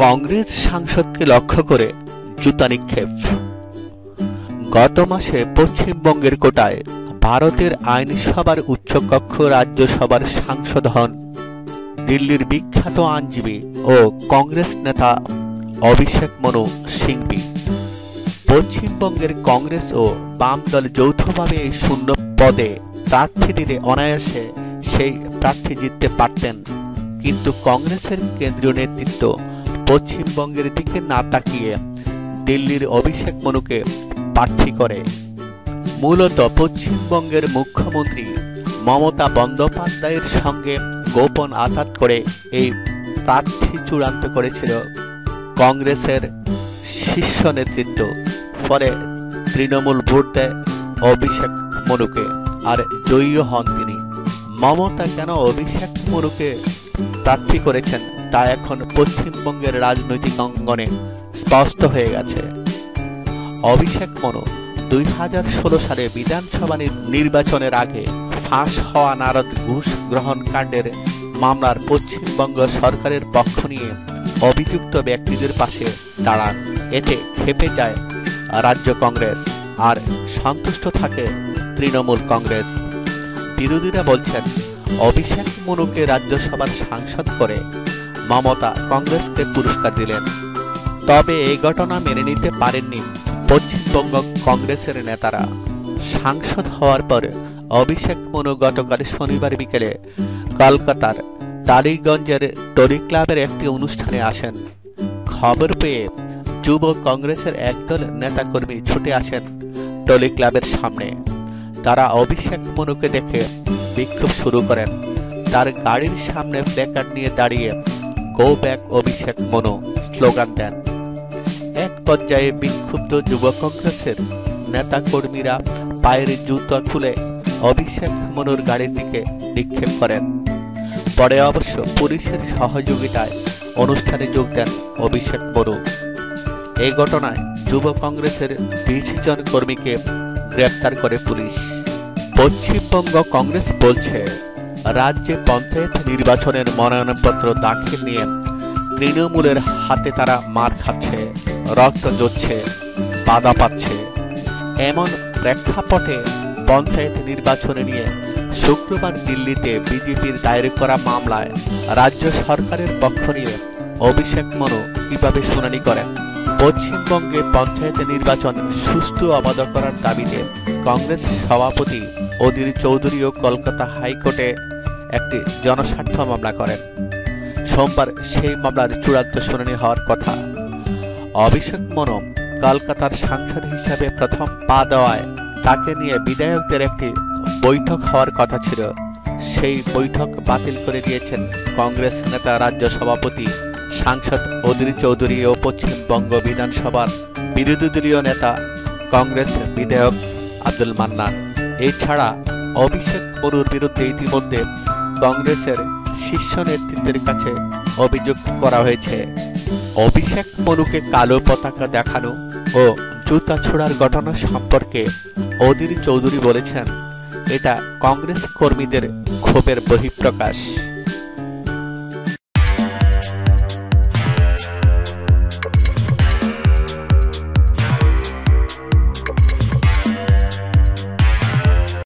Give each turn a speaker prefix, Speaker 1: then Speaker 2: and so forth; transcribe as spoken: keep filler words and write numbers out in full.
Speaker 1: কংগ্রেস সাংসদকে লক্ষ্য করে জুতা নিক্ষেপ। গত মাসে পশ্চিমবঙ্গের কোটায় ভারতের আইনসভার উচ্চকক্ষ রাজ্যসভার সাংসদ হন দিল্লির বিখ্যাত আইনজীবী ও কংগ্রেস নেতা অভিষেক মনু সিংভি। পশ্চিমবঙ্গের কংগ্রেস ও বাম দল যৌথভাবে এই শূন্য পদে প্রার্থী দিলে অনায়াসে সেই প্রার্থী জিততে পারতেন, কিন্তু কংগ্রেসের কেন্দ্রীয় নেতৃত্ব পশ্চিমবঙ্গের দিকে না তাকিয়ে দিল্লির অভিষেক মনুকে প্রার্থী করে। মূলত পশ্চিমবঙ্গের মুখ্যমন্ত্রী মমতা বন্দ্যোপাধ্যায়ের সঙ্গে গোপন আঘাত করে এই প্রার্থী চূড়ান্ত করেছিল কংগ্রেসের শীর্ষ নেতৃত্ব। ফলে তৃণমূল ভোট দেয় অভিষেক মনুকে আর জয়ীও হন তিনি। মমতা কেন অভিষেক মনুকে প্রার্থী করেছেন তা এখন পশ্চিমবঙ্গের রাজনৈতিক অঙ্গনে স্পষ্ট হয়ে গেছে। অভিষেক মনু দুই হাজার ষোলো সালে বিধানসভা নির্বাচনের আগে ফাঁস হওয়া নারদ ঘুষ গ্রহণ কাণ্ডের মামলার পশ্চিমবঙ্গ সরকারের পক্ষ নিয়ে অভিযুক্ত ব্যক্তিদের পাশে দাঁড়ান। এতে খেপে যায় রাজ্য কংগ্রেস আর সন্তুষ্ট থাকে তৃণমূল কংগ্রেস। বিরোধীরা বলছেন অভিষেক মনুকে রাজ্যসভার সাংসদ করে মমতা কংগ্রেসকে পুরস্কার দিলেন। তবে এই ঘটনা মেনে নিতে পারেননি পশ্চিমবঙ্গ কংগ্রেসের নেতারা। সাংসদ হওয়ার পর অভিষেক মনু গতকাল শনিবার বিকেলে কলকাতার টালিগঞ্জের টলি ক্লাবের একটি অনুষ্ঠানে আসেন। খবর পেয়ে যুব কংগ্রেসের একদল নেতাকর্মী ছুটে আসেন টলি ক্লাবের সামনে। তারা অভিষেক মনুকে দেখে বিক্ষোভ শুরু করেন। তার গাড়ির সামনে প্ল্যাকার্ড নিয়ে দাঁড়িয়ে go back Abhishek Manu slogan দেন। এক পর্যায়ে বিক্ষুব্ধ যুব কংগ্রেসের নেতা কর্মীরা পায়ের জুতো খুলে অভিষেক মনুর গাড়ির দিকে নিক্ষেপ করেন। পরে অবশ্য পুলিশের সহযোগিতায় অনুষ্ঠানে যোগ দেন অভিষেক মনু। এই ঘটনায় যুব কংগ্রেসের বিশ জন কর্মীকে গ্রেপ্তার করে পুলিশ। পশ্চিমবঙ্গ কংগ্রেস বলছে রাজ্যে পঞ্চায়েত নির্বাচনের মনোনয়নপত্র দাখিল নিয়ে তৃণমূলের হাতে তারা মার খাচ্ছে, রক্ত ঝরছে, বাধা পাচ্ছে। এমন প্রেক্ষাপটে পঞ্চায়েত নির্বাচন নিয়ে শুক্রবার দিল্লিতে বিজেপির দায়ের করা মামলায় রাজ্য সরকারের পক্ষ নিয়ে অভিষেক মনু কিভাবে শুনানি করেন। পশ্চিমবঙ্গে পঞ্চায়েত নির্বাচন সুষ্ঠু অবাধ করার দাবিতে কংগ্রেস সভাপতি অধীর চৌধুরীও কলকাতা হাইকোর্টে একটি জনস্বার্থ মামলা করেন। সোমবার সেই মামলার চূড়ান্ত শুনানি হওয়ার কথা। অভিষেক মনু কলকাতার সাংসদ হিসাবে প্রথম পা দেওয়ায় তাকে নিয়ে বিধায়কদের একটি বৈঠক হওয়ার কথা ছিল। সেই বৈঠক বাতিল করে দিয়েছেন কংগ্রেস নেতা রাজ্য সভাপতি সাংসদ অধীর চৌধুরী ও পশ্চিমবঙ্গ বিধানসভার বিরোধী দলীয় নেতা কংগ্রেস বিধায়ক আব্দুল মান্নান। এছাড়া অভিষেক মনুর বিরুদ্ধে ইতিমধ্যে কংগ্রেসের শীর্ষ নেতৃত্বের কাছে অভিযোগ করা হয়েছে। অভিষেক মনুকে কালো পতাকা দেখানো ও জুতা ছোড়ার ঘটনা সম্পর্কে অধীর চৌধুরী বলেছেন, এটা কংগ্রেস কর্মীদের ক্ষোভের বহিঃপ্রকাশ।